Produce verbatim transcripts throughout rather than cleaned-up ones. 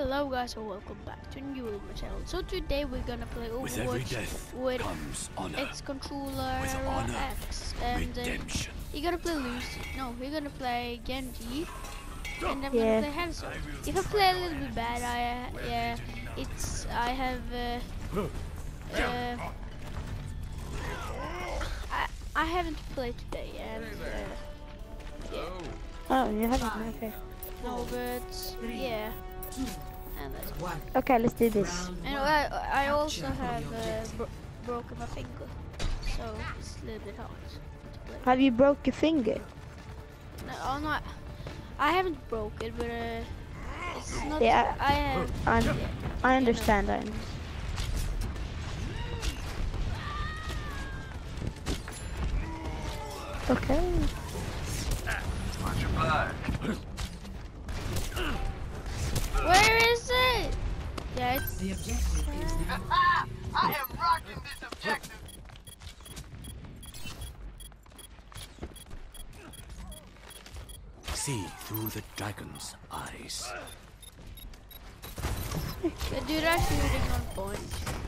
Hello guys and welcome back to new Ultima channel. So today we're gonna play Overwatch with, with X controller X and uh, you're gonna play Lucy. No, we're gonna play Genji and I'm yeah. gonna play Hanzo. If I play a little bit bad, I uh, yeah, it's I have uh, uh, I I haven't played today and uh, yeah. Oh, you haven't? Okay. No, but yeah. And that's Okay, let's do this. And I, I also have uh, bro broken my finger, so it's a little bit hard to play. Have you broke your finger? No, I'm not. I haven't broke it, but uh, it's not. Yeah, I have. I, yeah, I understand. I understand. Okay. Watch your blood. Where is it? Yeah, it's. The objective is the I am rocking this objective. See through the dragon's eyes. The dude are shooting on point.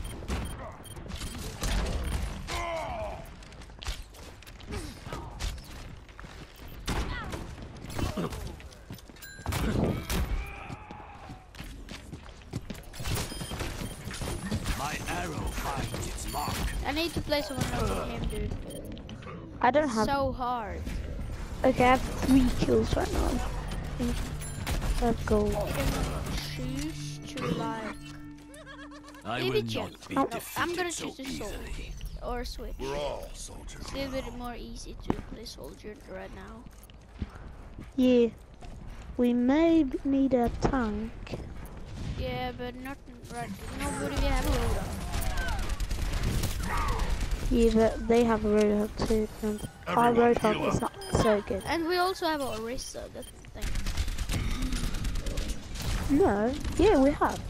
My arrow finds its mark. I need to play someone else with him, dude. I don't have. So hard. Okay, I have three kills right now. Let's go. You can choose to like. I Maybe will Jet. not be No, defeated I'm gonna so choose a soul easily. or switch. We're all soldiers. It's a little bit more easy to play soldier right now. Yeah. We may need a tank. Yeah, but not right. Nobody will have a loadout. Yeah, but they have a roadhog too, and our roadhog is not so good. And we also have a Orisa. That's the thing. No. Yeah, we have.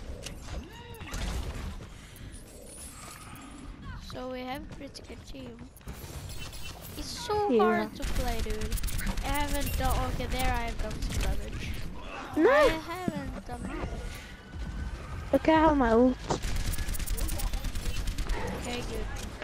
So we have a pretty good team. It's so Yeah. hard to play, dude. I haven't done. Okay, there I have done some damage. I No. haven't done much. Okay, I have my ult. Okay, good.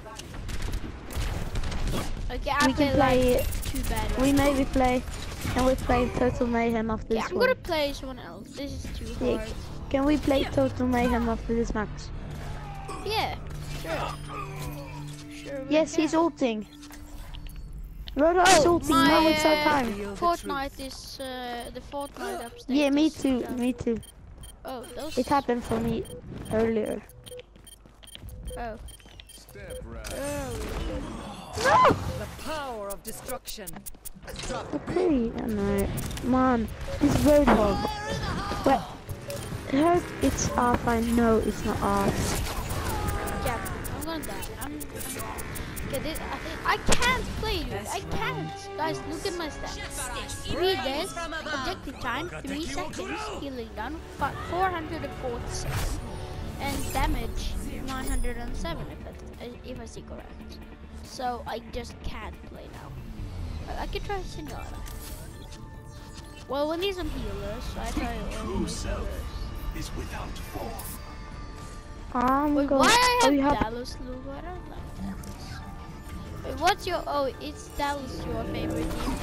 Okay, I We play, can play. like too bad. Right We now. maybe play, and we play Total Mayhem after Yeah, this I'm one. gonna play someone else. This is too Yeah. hard. Can we play Total Mayhem after this match? Yeah, sure. Sure. we Yes, can. he's ulting. Roadhog is ulting. My Now it's our uh, time. Fortnite is uh, the Fortnite upstairs. Yeah, me is too. done. Me too. Oh, those. It happened for me earlier. Oh. No! The power of destruction. Okay, I know. Man, this Roadhog. Wait. Her, it's R fine. No, it's not R. Yeah, I'm gonna die. I'm. Okay, this, I, I can't play, dude. I can't. Guys, look at my stats. Three deaths, objective time, three seconds, healing done, four hundred forty-seven, and damage nine hundred seven if I, if I see correct. So I just can't play now. I, I could try Sinara. Well, we need some healers, so I try all True the self healers. is without form. I'm Wait, going. why I Oh, have, you have. Dallas Lugo? I don't like Dallas. Wait, what's your? Oh, it's Dallas your favorite team.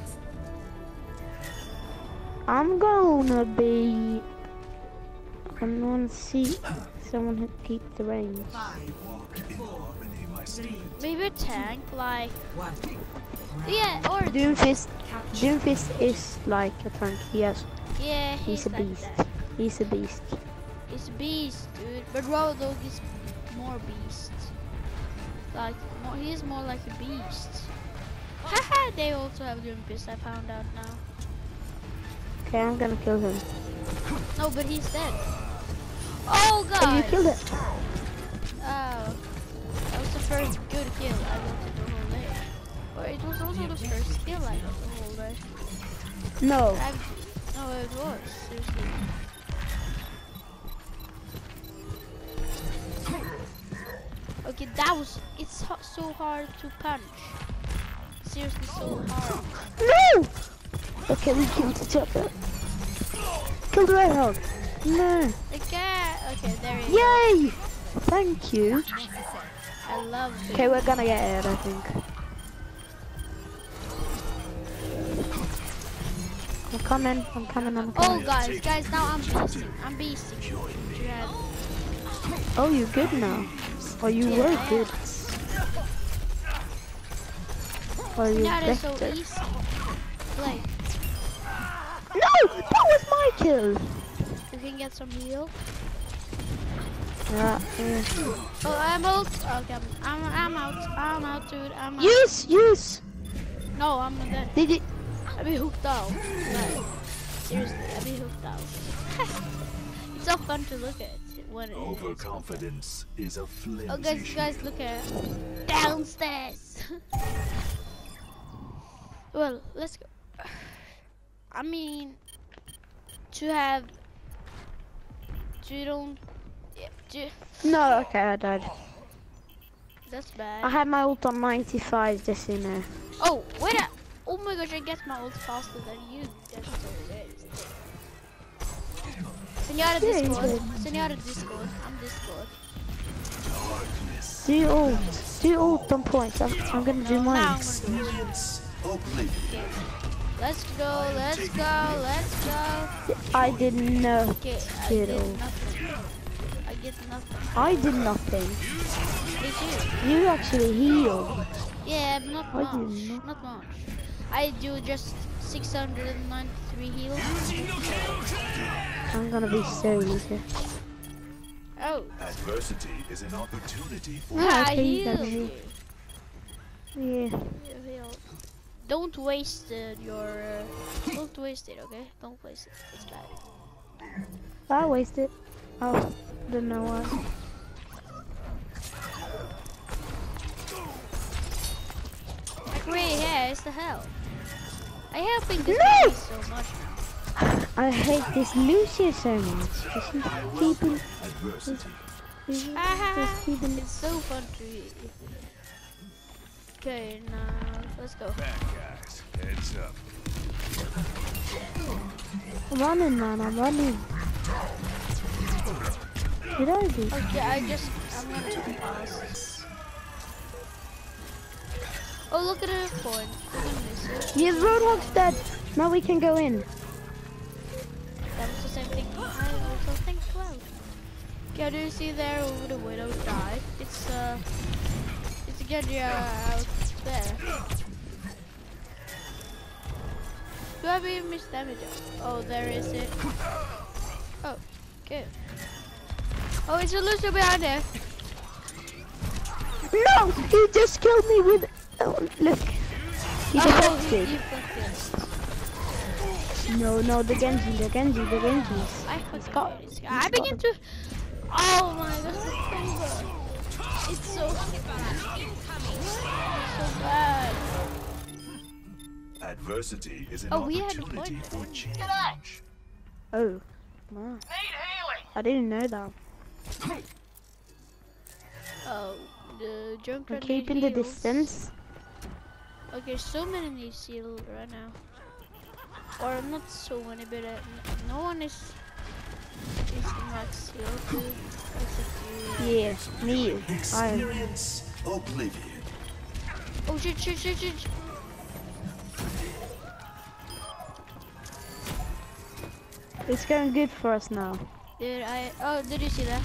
I'm gonna be. I'm gonna see someone who keep the range. Maybe a tank, like. Yeah, or Doomfist. Doomfist is like a tank. Yes, yeah, he's, he's, a like beast. that. He's a beast. He's a beast, dude. But Roadhog is more beast. Like, more, he's more like a beast. Haha, they also have Doomfist. I found out now. Okay, I'm gonna kill him. No, but he's dead. Oh god. Oh, you killed it. Oh, that was the first good kill I got in the whole day. Or it was also the first kill I got the whole day. No. I've, no, it was, seriously. Okay, that was, it's ho so hard to punch. Seriously, so hard. No! Okay, we killed each other. Kill the Roadhog. No. The cat. Okay, there he is. Yay! Thank you. I love it. Okay, we're gonna get it, I think. I'm coming, I'm coming, I'm Oh, coming. guys, guys, now I'm beasting. I'm beasting. Dread. Oh, you're good now. Oh, you Yeah, were I good. Oh, you Now it's so better. easy. Play. No! That was my kill! You can get some heal. Yeah, yeah. Oh, I'm out. Okay, I'm, I'm, I'm out. I'm out, dude. I'm out. Use, use! No, I'm not dead. Did you? I'll be hooked out. Like, seriously, I'll be hooked out. It's so fun to look at when it is. Overconfidence is a flimsy Oh, guys, guys, look at downstairs. Well, let's go. I mean, to have, to don't, yeah, to, No, okay, I died. that's bad. I had my ult on ninety-five, just in there. Oh, wait up. Oh my gosh, I get my ult faster than you. That's so weird. Senora Yeah, you Discord. did. Senora Discord. I'm Discord. Do your ult. Do your ult on points. I'm, I'm gonna do Now mine. I'm gonna do it. Okay. Let's go, let's go, let's go. I did no. Okay, I Did did all. nothing. I get nothing. I did nothing. Did you? You actually healed. Yeah, but not I much. did not. Not much. I do just six hundred ninety-three heal. I'm gonna be so easy. Oh. Adversity is an opportunity for Yeah, I okay, you healed got you. me. Yeah. You healed. Don't waste uh, your. Uh, don't waste it, okay? Don't waste it. It's bad. I wasted. Oh, don't know why. Like gray hair is the hell. I have think this No! game so much now. I hate this Lucia so much. Just keeping. adversity. Ah, Just keeping. it's so fun to read. Okay, now let's go. Bad guys, heads up. I'm running, man. I'm running. Did I do? Okay, I just I'm gonna try fast. Oh, look at the point. Look at this. Yeah, Roadhog's dead. Now we can go in. That's the same thing. I also think well. Okay, do you see there over the widow died? It's uh, it's a Genji out there. Do I have even missed damage? Oh, there is it. Oh, good. Oh, it's a Lucio behind there. No, he just killed me with. Oh, look. He Oh, deflected. he deflected. No, no, the Genji, the Genji, the Genji. I He's fucking got- hate this guy. he's I got begin him. to. Oh my gosh, the finger. It's so. It's so bad. Adversity is an Oh, we had a opportunity point for there. change. Oh, wow. Need healing. I didn't know that. Oh, the jump I'm grenade keeping the heals. distance. Okay, so many need heal right now. Or not so many, but uh, n- no one is is max heal too, except you. Yeah, me. I. Experience oblivion. Oh shit, shit, shit, shit. shit. It's going good for us now. Did I? Oh, did you see that?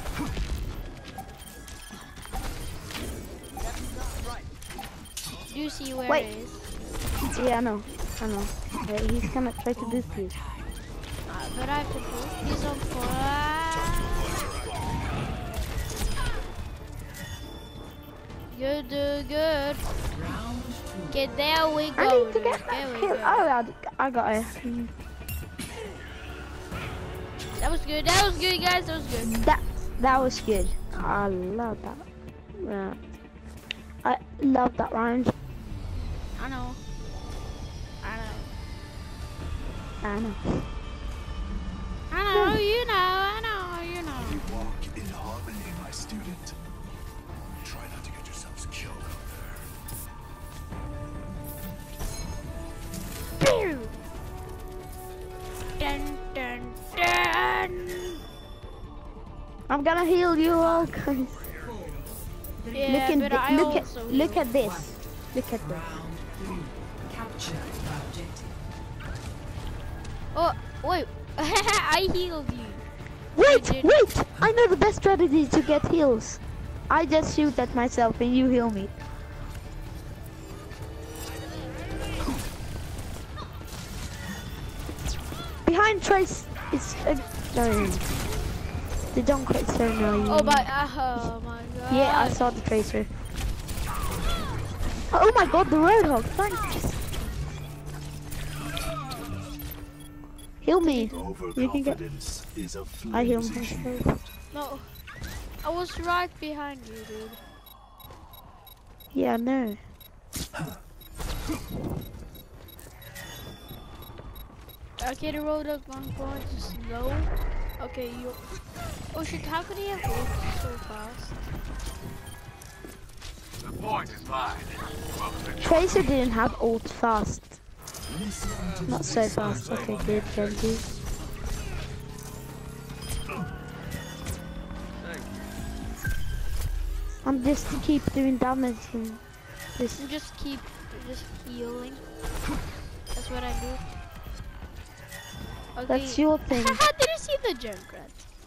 Do you see where Wait. it is? Yeah, I know. I know. Uh, he's gonna try to boost you. Uh, but I can prove he's on fire. Good, uh, good. Okay, there we I go. need to get dude. that There we kill. go. Oh, I, I got it. Mm. That was good. That was good, guys. That was good. That that was good. I love that. Yeah. I love that round. I know. I know. I know. I know. You know. I know. You know. You walk in harmony, my student. Try not to get yourselves killed out there. Pew! Dun dun dun. I'm gonna heal you all, guys. Yeah, look in but thi- I look at also look heal. at this. Look at this. Capture objective. Oh, wait. I healed you. Wait, did. wait! I know the best strategy to get heals. I just shoot at myself and you heal me. Behind Trace is uh, no. The don't quit so no. Oh my, oh my god. Yeah, I saw the tracer. Oh my god, the Roadhog, thanks. Heal me. You can get. Overconfidence is a I heal flimsy myself. shield. No, I was right behind you, dude. Yeah, no. Okay, the road up one point is slow. Okay, you. Oh shit, how can he have ult so fast? The point is mine. Welcome to Tracer didn't have ult fast. Not so fast. Okay, good, Genji. I'm just to keep doing damage and this. You just keep just healing. That's what I do. Okay. That's your thing. Haha, did you see the Junkrat?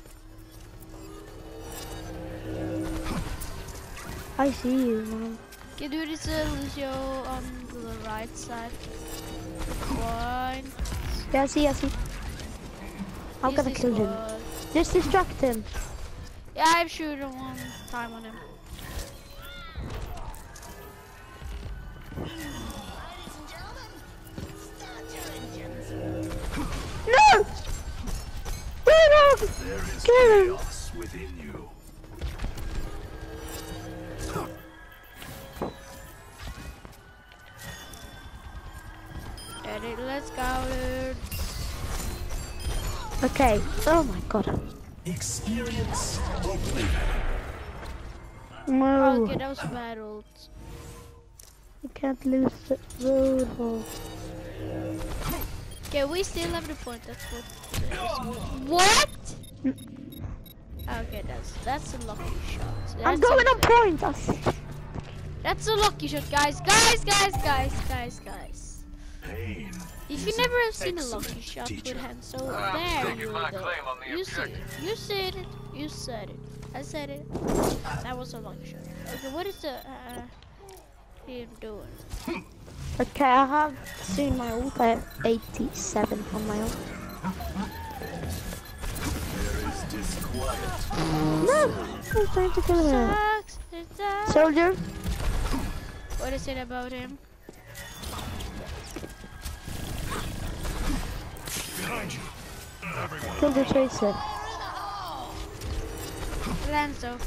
I see you, man. Okay, dude, it's uh, Lucio on the right side. One. Yeah, I see, I see. I'm He's gonna this kill him. one. Just distract him. Yeah, I've shooted one time on him. No! Roadhog! There is Kill him! chaos within you. Get it, let's go, dude. Okay. Oh my god. Experience oblivion. No. Okay, that was a bad ult. You can't lose the Roadhog. Okay, we still have the point. That's what. What? Okay, that's that's a lucky shot. That's I'm going a, on point. I see. That's a lucky shot, guys. Guys, guys, guys, guys, guys. Pain. If you is never an have seen a lucky excellent shot teacher. with hand, so I'm there taking you my go. claim on the You said it. objective. You said it. You said it. I said it. That was a lucky shot. Okay, what is the uh, him doing? Okay, I have seen my ult. I have eighty-seven on my ult. There is disquiet. No! I'm trying to kill her. Sucks. It sucks. Soldier. What is it about him? Behind you. Everyone. Kill the Tracer. Lanzo.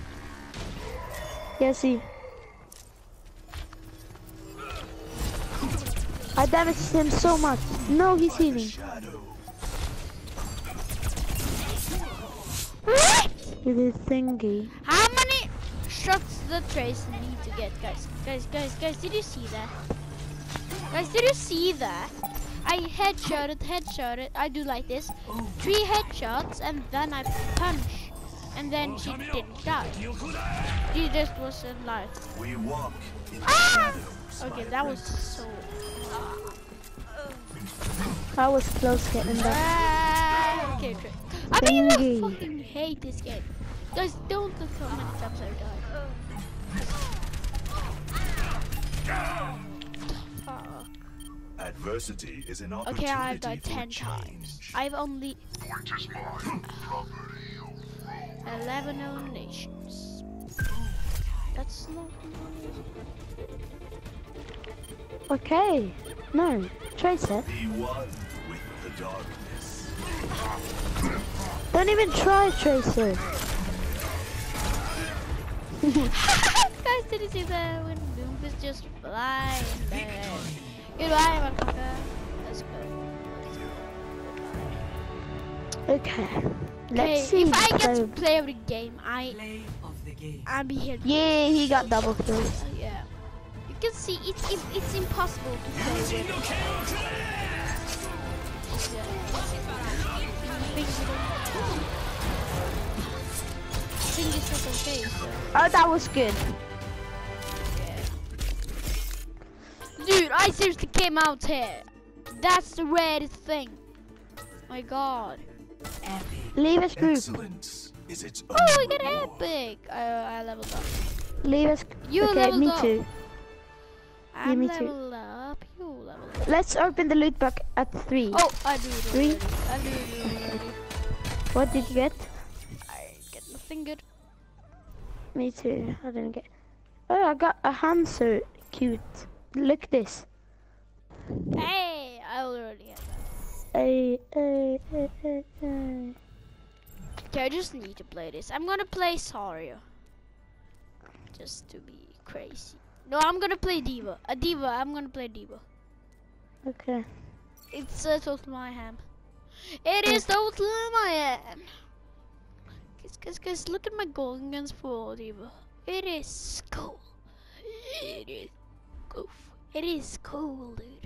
Yeah, see. I damaged him so much. No, he's healing. Shadow. With his thingy. How many shots the Trace need to get, guys? Guys, guys, guys, did you see that? Guys, did you see that? I headshotted, headshotted. I do like this. Three headshots, and then I punch. And then she didn't die. She just was alive. We walk in the Ah! shadows. Okay, my that was apprentice. so... I was close getting that. Ah, okay, Trace. I mean, I Thingy. fucking hate this game. Guys, don't look how many times I've died. Fuck. Adversity is an opportunity Okay, I've died for ten change. times. I've only point is mine. Property eleven eliminations. That's not. Okay. No. Tracer. Be one with the darkness. Don't even try, Tracer. Guys, did you see that when Doom was just flying there? Goodbye, motherfucker. Let's go. Okay. Let's Okay, see. if I get to So- play of the game, I Play of the game. I'll be here. Yeah, he got double kills. Yeah. You can see it's it, it's impossible to play with. Yeah. Big little- think this was okay. So. Oh, that was good. Dude, I seriously came out here. That's the rarest thing. My God. Epic. Leave us group. Excellence is its own Oh, we got reward. epic. I, I leveled up. Leave us. You okay, leveled me up. too. I'm me too. leveled up. You leveled up. Let's open the loot box at three. Oh, I do it Three. already. I do it already. What did you get? I get nothing good. Me too. I didn't get. Oh, I got a Hanzo. Cute. Look this. Hey, I already have that. Hey, hey, hey, hey, hey. Okay, I just need to play this. I'm gonna play Sario. Just to be crazy. No, I'm gonna play Diva. A Diva, I'm gonna play Diva. Okay. It's uh, Total Mayhem. It is Total Mayhem. Guys, guys, guys, look at my golden guns for Diva. It is cool. It is cool. It is cool, dude.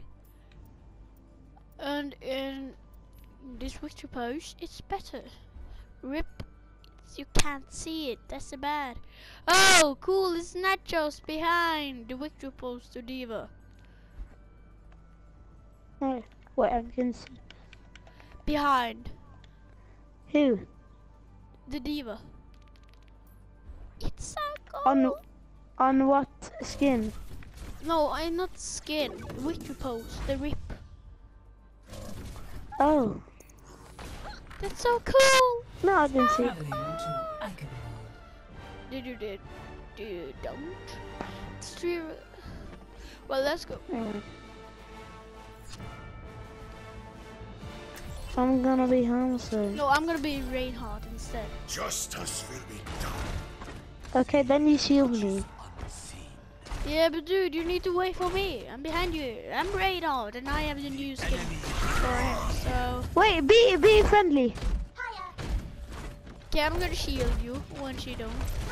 And in this victory post, it's better. Rip. You can't see it. That's so bad. Oh, cool. It's Nachos behind the victory post to Diva. Oh, what I can see. Behind Who? the Diva. It's so cool. On on what skin? No, I'm not skin. Victory post. The rip. Oh, That's so cool. no, I didn't see. Traveling to Icon. Did you did? Do you don't? It's true. Well, let's go. Mm. I'm gonna be Hanzo. No, I'm gonna be Reinhardt instead. Justice will be done. Okay, then you shield me. Unseen. Yeah, but dude, you need to wait for me. I'm behind you. I'm Reinhardt, and I have the new skin for him. So, Wait, be be friendly. okay, I'm gonna shield you once you don't.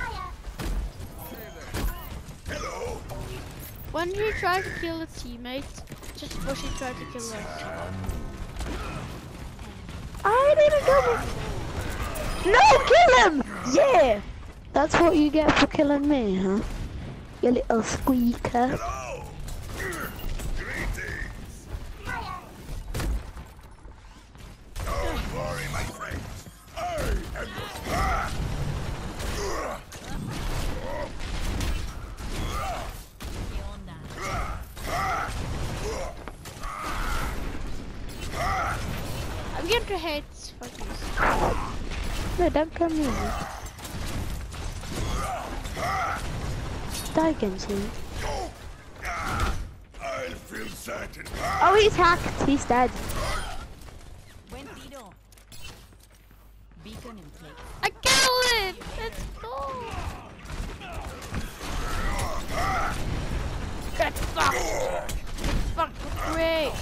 Hello. When you try to kill a teammate, just push and try to kill us. I didn't go. No, kill him! Yeah, that's what you get for killing me, huh? You little squeaker. Hello. Greetings. Don't worry, my friends. I am your path. I'm getting to hate fuckers. No, don't come here. Die, Genji. I'll feel certain. Oh, he's hacked. He's dead. Beacon in place. I killed him! Let's go! Get fucked! Get fucked! Great!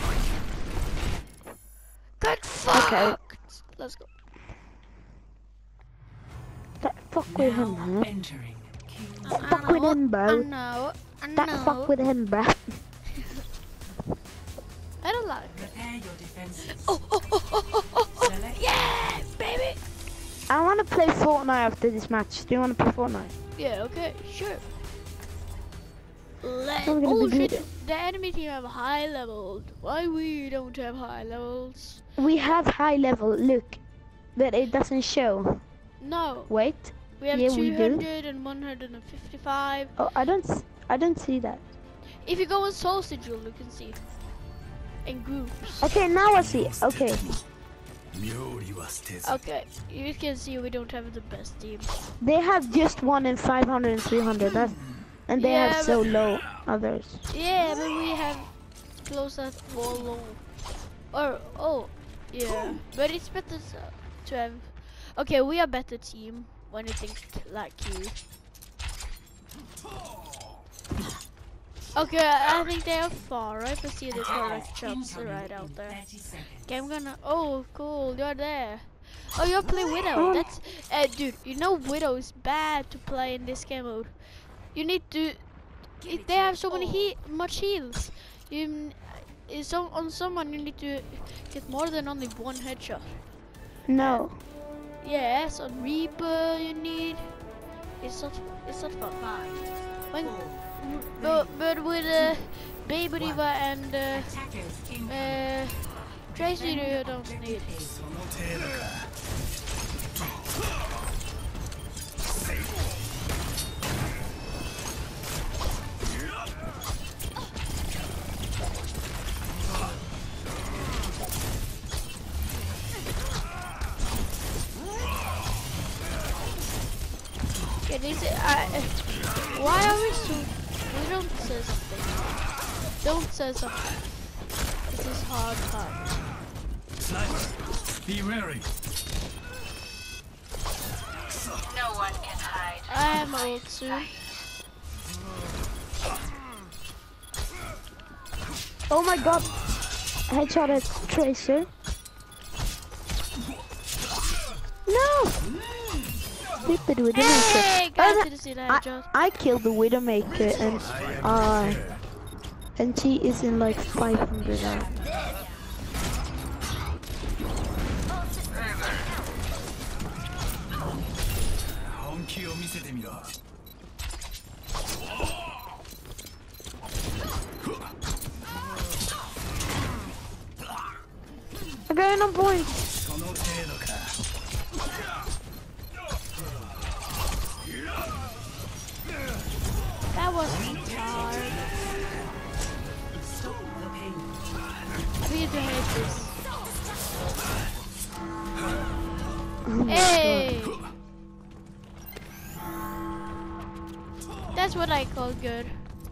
Get fucked! Okay. Let's go. That fuck with him, Now huh? entering King. Fuck with him, I bro. know. I That know. fuck with him, bro. I don't like it. Prepare your defenses. Oh, oh, oh, oh, oh, oh, oh. Select Yeah, baby! I want to play Fortnite after this match. Do you want to play Fortnite? Yeah, okay, sure. Let We're gonna oh be shit, good. the enemy team have high levels. Why we don't have high levels? We have high level. Look, but it doesn't show. No, Wait. we have Yeah, we two do. hundred and one hundred fifty-five. Oh, I don't. s- I don't see that. If you go on Soul Sigil, you can see. In groups. Okay, now I see. Okay. Okay, you can see we don't have the best team. They have just one in five hundred and three hundred. That's, and they Yeah, have so but- low others. Yeah, but we have close at wall low. Or oh, yeah. But it's better to- to have. Okay, we are better team when you think like you. Okay, I think they are far, right? I see the correct shots right out there. thirty seconds. Okay, I'm gonna. Oh, cool, you're there. Oh, you're playing Widow. Oh. That's, uh, dude. You know Widow is bad to play in this game mode. You need to. If they have so many he much heals. You n- is so on someone you need to get more than only one headshot. No. Yes, on Reaper you need. It's not. It's not fun. When, but but with uh, Baby Diva and uh, Attackers uh, Tracer you don't need. その程度か Okay, this is, I, why are we so? We don't say something. Don't say something. This is hard time. Sniper, be wary. No one can hide. I am old soon. Oh my god. Headshot at Tracer. No! Stupid Widowmaker. Hey, guys, did you see that I, headshot? I killed the Widowmaker and uh and she is in like five hundred now. Honkiを見せてみろ I'm going on point. その程度か That wasn't hard. I need to hate this. Hey! That's what I call good.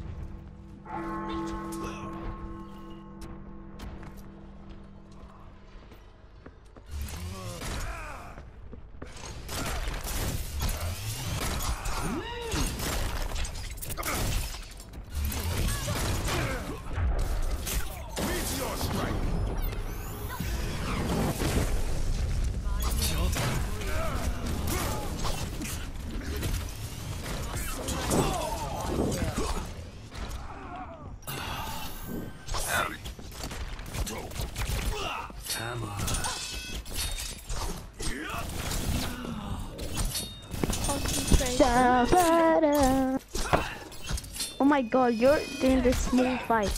Concentrate. Da, ba, da. Oh my god, you're doing this small fight.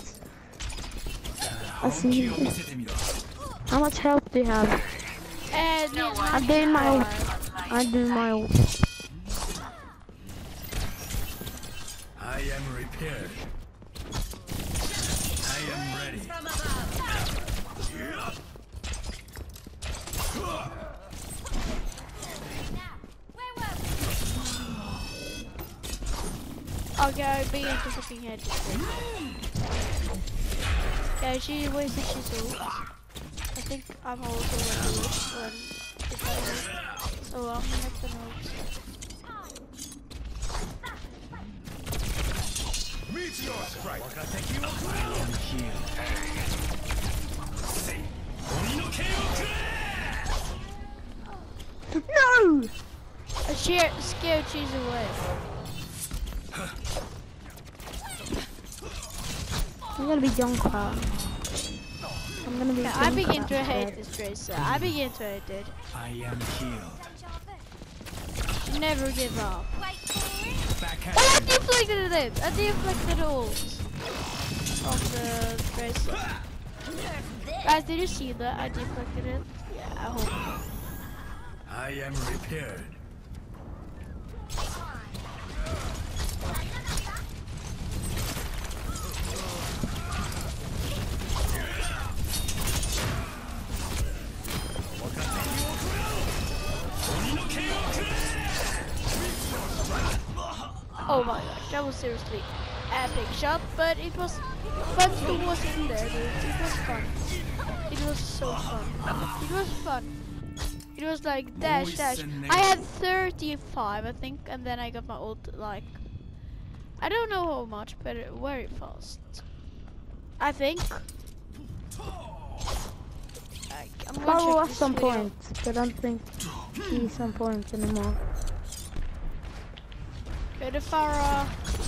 I see. 本気を見せてみろ How much health do you have? And I'm doing my ult. I'm doing my ult. I am repaired. I am ready. Okay, I begin to fucking hate this thing. Yeah, she wasted his ult. I think I'm also gonna do it when if I ult. So I'm gonna have to ult. Meteor strike. I am here. Say, Oni no Ken o kure! No! I scared, scared cheese away. I'm gonna be Yonkwa. I'm gonna be Yeah, I Yonkwa begin to hate instead. this Tracer. I begin to hate it. I am healed. Never give up. Back Oh, I at you. deflected it! I deflected the ult of the Tracer. Guys, did you see that? I deflected it. Yeah, I hope. I am repaired. Oh my gosh, that was seriously epic shot, but it was fun to watch in there, dude. It was fun. It was so fun. It was fun. It was like dash dash. I had thirty-five, I think, and then I got my ult like I don't know how much, but it- very fast. I think. I, I'm gonna Follow check us this some video. points. I don't think he's on points anymore. Okay, the Pharah.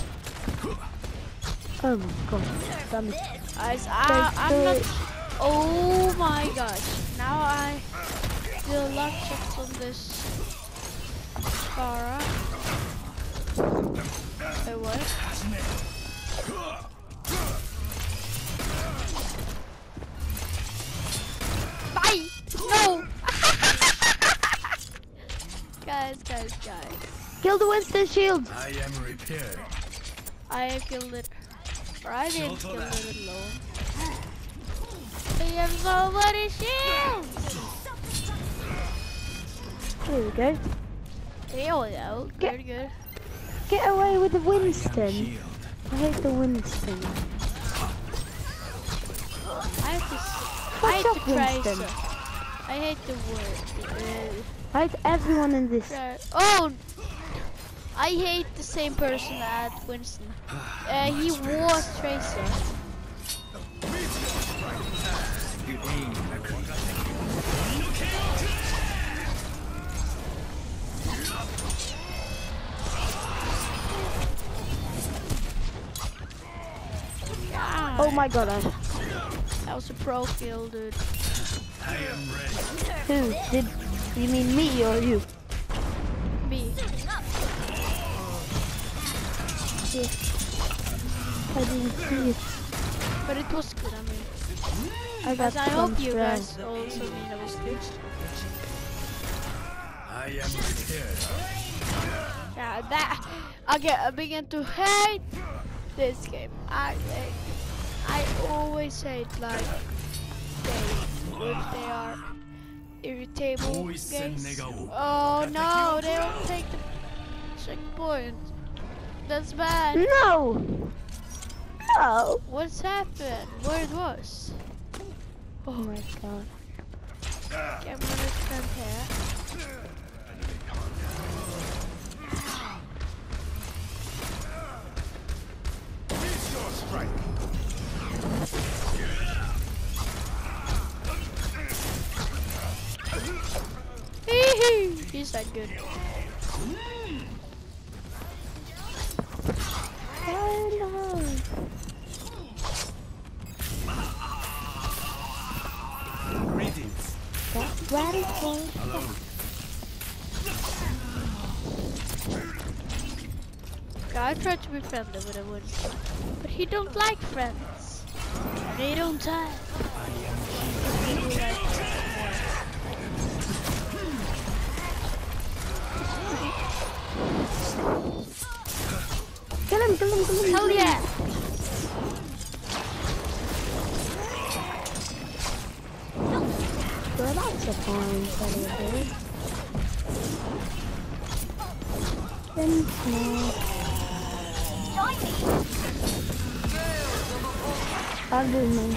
Oh my god. Damn it. Guys, I, I'm not. Oh my gosh! Now I. still a lot of shots on this Pharah. Wait, what? Bye! No! Guys, guys, guys. Kill the Winston shield. I am repaired. I have killed it. Or I didn't kill it alone. I have so many shields! There we go. There we go. Get- Good, good. Get away with the I am Winston. healed. I hate the Winston. I have to. s- I What's hate up, the Winston? Tracer. I hate the word. I hate everyone in this. Uh, oh! I hate the same person at Winston. Uh, he was Tracer. You aim accurate. God, Oh my god, I, that was a pro kill, dude. I am ready. who? Did you mean me or you? Me. Yeah. I didn't see it. But it was good, I mean. I got Guys, I hope you some guys also mean that was good. I am repaired. Yeah, that I get I begin to hate this game. I hate, I always hate like games if they are irritable Always send games. nigga. Oh no, they don't take the checkpoint. That's bad. No! No! What's happened? Where it was? Oh my god. Okay, I'm gonna stand here. Hee-hee. He's that good. Hello. Greetings. That's radical. Hello. I tried to be friendly with a Winston, but he don't like friends. And he don't time. He do like Kill him, kill him, kill him. hell yeah! Well, that's a fine fellow, dude. Then small. I'll do mine.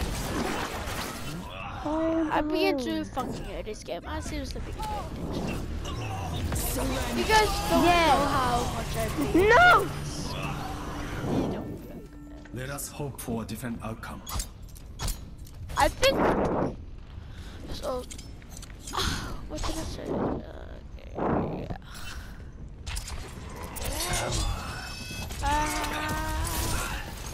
Oh, I begin no. to fucking hate this game. I seriously begin to hate it. You guys don't Yeah. know how much I play. No! You don't. Let us hope for a different outcome. I think so. What did I say? Uh, okay, yeah. Uh,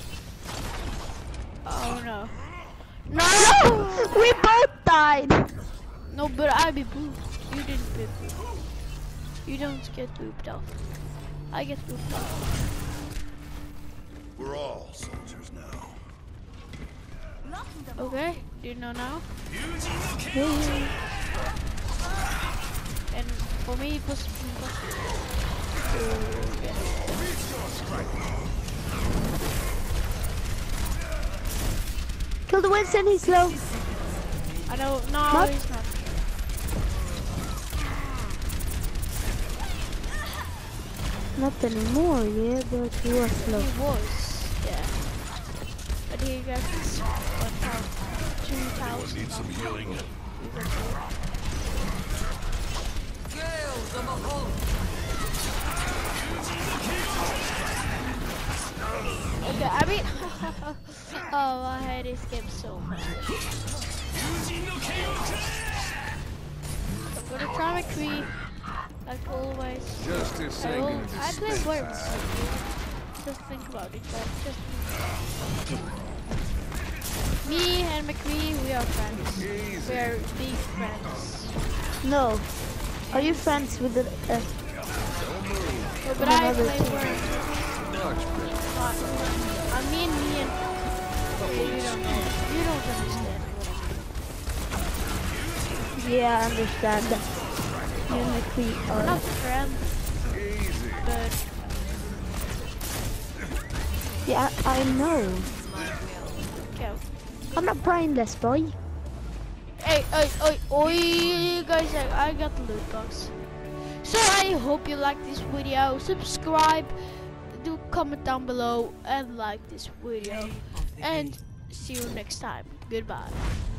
oh no! No! We both died! No, but I be booped. You didn't be booped. You don't get booped off. I get booped off. We're all soldiers now. Okay, do you know now? And for me, it was impossible. to get Kill the Winston, he's low. I know, no, What? he's not. Not anymore, yeah, but he was low. He was, yeah. But he got one thousand, two thousand. Need some healing. Okay, I mean, oh, I hate this game so much. I'm gonna try my tree, like always. Justice I, will, I play worms. Just think about it, guys. Just me and McCree, we are friends. We are big friends. No. Are you friends with the? Uh, No, but I Another play team. Word. Not, I mean me and okay, you don't know. You don't understand what I mean. yeah, I understand that. You and the Queen We're are. not friends, but Yeah, I, I know. okay. I'm not brainless, boy. Hey, hey, hey, oi, guys, I, I got the loot box. So I hope you like this video. Subscribe, do comment down below, and like this video. Day of the And eighth. see you next time. Goodbye.